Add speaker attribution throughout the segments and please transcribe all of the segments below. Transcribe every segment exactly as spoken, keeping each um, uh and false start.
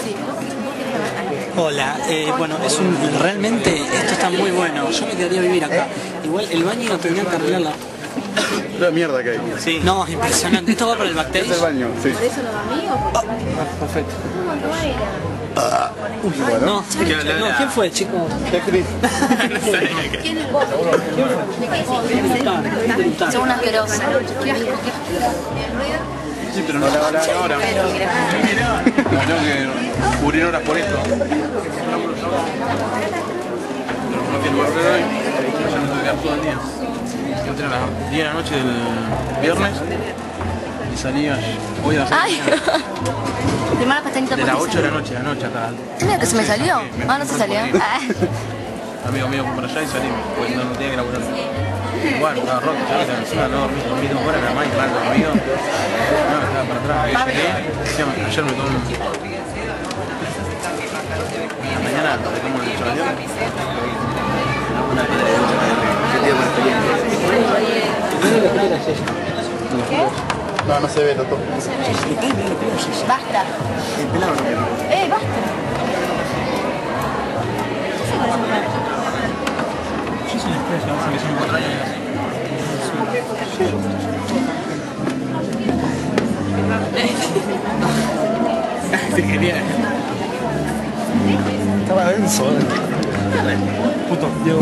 Speaker 1: Hola, eh, bueno, es un, realmente esto está muy bueno. Yo me quedaría a vivir acá. Igual el baño no tendrían que arreglarla.
Speaker 2: La mierda que hay.
Speaker 1: Sí. No, impresionante. Esto va para el backstage.
Speaker 2: Es el baño, sí.
Speaker 3: ¿Por eso no va a mí o por qué?
Speaker 1: Ah, perfecto.
Speaker 3: ¿Cómo no era?
Speaker 1: Ah, uy, bueno. No, no, ¿quién fue, chicos?
Speaker 2: Es Chris.
Speaker 3: ¿Quién es vos? Son una asquerosa. Qué asco, qué asco.
Speaker 2: Sí, pero no la van a ahora. Tengo que cubrir horas por esto. Pero no tiene lugar hoy. Ya no tengo que quedar todo el día. Yo entré a las diez de la noche del viernes y salí hoy a las
Speaker 3: ¡Ay! Primera pestañita
Speaker 2: de las ocho de la noche, de la noche acá.
Speaker 3: Mira que se me salió. Ah, no se salió.
Speaker 2: Amigo mío fue para allá y salimos, pues no, no tenía que laburar. Igual, estaba roto, ¿sabes? Encima no dormí, dormí dos horas nada más y mal dormido. No, estaba para atrás. Ahí llegué, ayer me tomé un... La mañana me tomo el chavalión. Una piedra de ducha, ¿qué día más experiencia? No, no se ve, Toto.
Speaker 3: Basta.
Speaker 2: El pelado no me...
Speaker 3: ¡Eh, basta!
Speaker 1: Yo soy después, a ver si son cuatro años.
Speaker 2: Te quería.
Speaker 1: Estaba denso, ¿eh? Puto, Diego.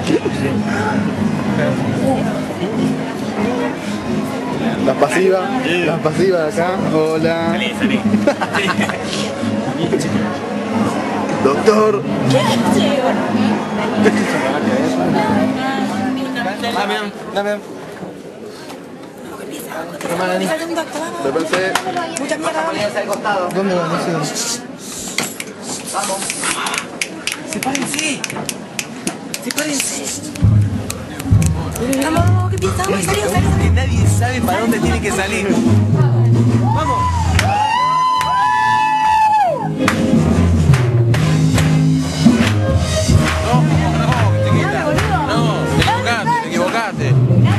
Speaker 2: Las pasivas, las pasivas de acá. Hola.
Speaker 1: Salí, salí.
Speaker 2: Doctor.
Speaker 1: Dame, dame.
Speaker 2: Te pensé.
Speaker 1: ¿Dónde va? No sé dónde. Vamos. Sepárense. Sepárense.
Speaker 3: Vamos, ¿qué piensas? Vamos, salió, salió.
Speaker 1: Que nadie sabe para dónde tiene que salir. Vamos.
Speaker 2: No, no, chiquita. No, te equivocaste, te equivocaste.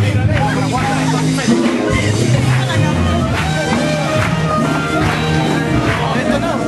Speaker 2: Esto no.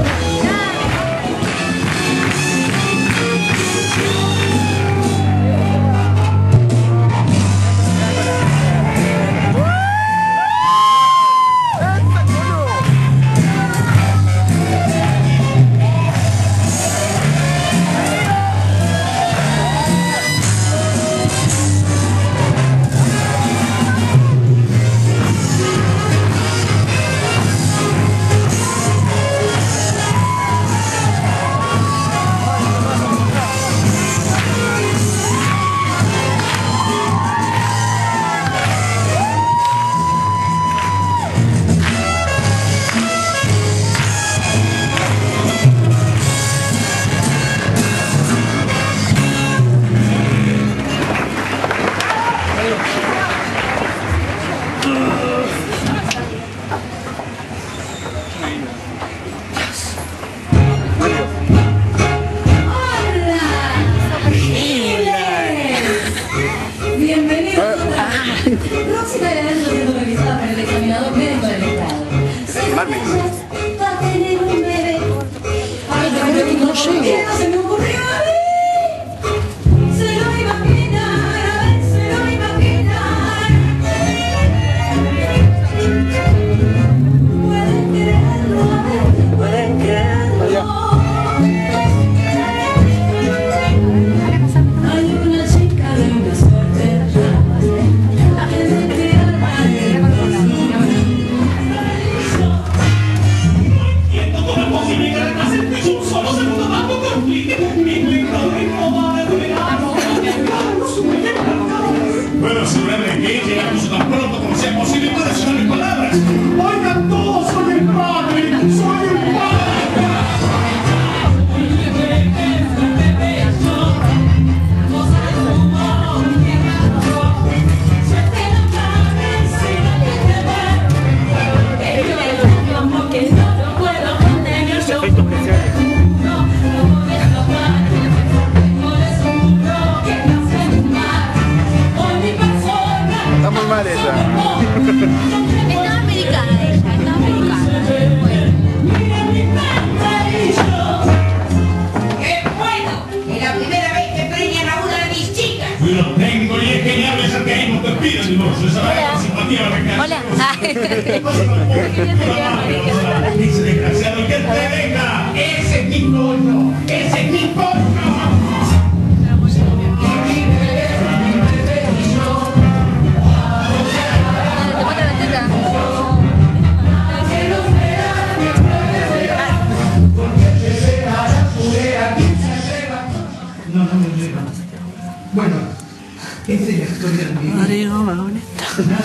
Speaker 4: Ese desgraciado que te venga. Ese es mi pollo. Ese es mi pollo.
Speaker 5: No, no me llega. Bueno, esa es la historia de mi vida.
Speaker 1: Mario, vagoneta.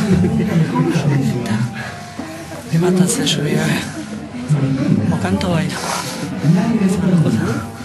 Speaker 1: Me mata esa lluvia. O canto o bailo. Esa es la cosa.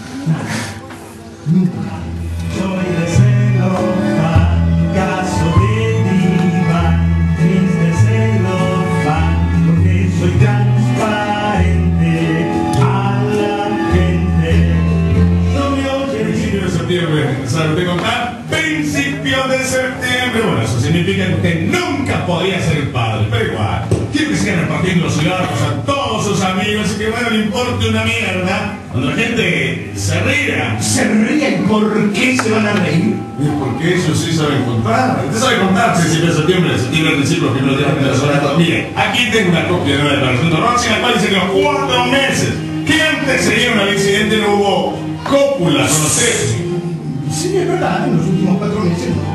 Speaker 6: Soy de celofán, caso de diván, triste celofán, porque soy transparente a la gente. No me oye.
Speaker 4: Principio de septiembre, ¿sabe usted contar? Principio de septiembre. Bueno, eso significa que usted nunca podía ser padre, pero igual. Quiero que sigan repartiendo cigarros a todos sus amigos y que bueno, no le importe una mierda. Cuando la gente se ría.
Speaker 5: ¿Se ríen? ¿Por qué se van a reír?
Speaker 4: Porque ellos sí saben contar. Usted sabe contar, principio de septiembre, septiembre, principio, primeros días de la zona. Mire, aquí tengo una copia de una declaración de Roxy, en la cual dice que los cuatro meses que antecedieron al incidente no hubo cópula con usted.
Speaker 5: Sí, es verdad, en los últimos cuatro meses no.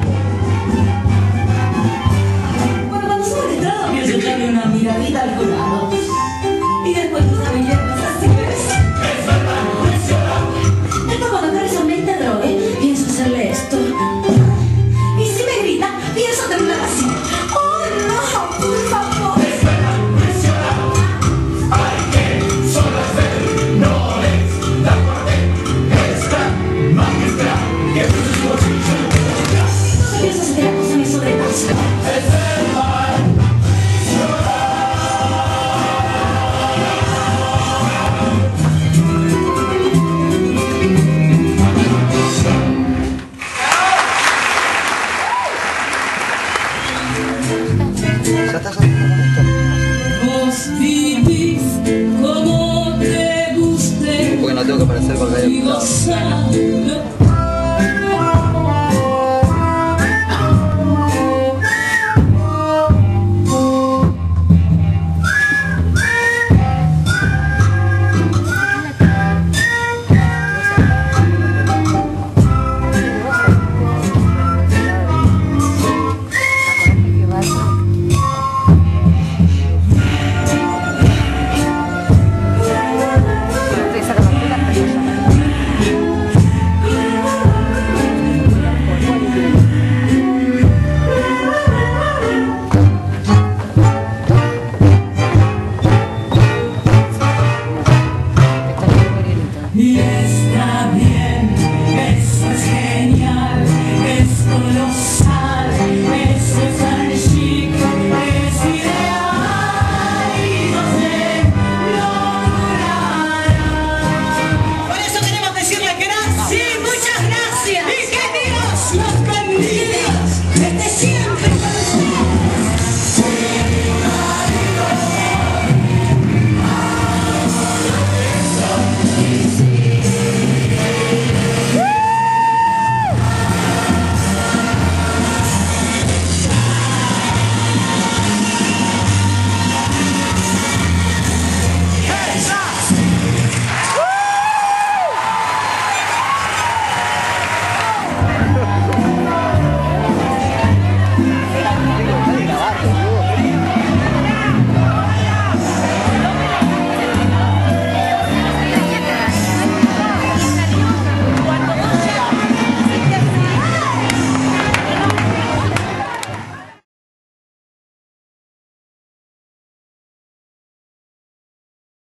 Speaker 7: Bueno, cuando subo al estrado pienso echarle una miradita al jurado. Y después tú sabes hierbas así, ¿ves?
Speaker 4: Es verdad, es verdad.
Speaker 7: Después cuando Carson me interrogue, pienso hacerle esto. Y si me grita, pienso temblar así. ¡Oh, no! ¡Por favor!
Speaker 4: Es verdad, es verdad. Hay que solo hacer, no es la parte extra, magistral, que es su bolsillo.
Speaker 7: Entonces pienso hacer la cosa me sobrepasa.
Speaker 4: Es verdad.
Speaker 7: Vos vivís como te guste.
Speaker 1: Porque no tengo que aparecer con la
Speaker 7: Y gozalo. Yeah.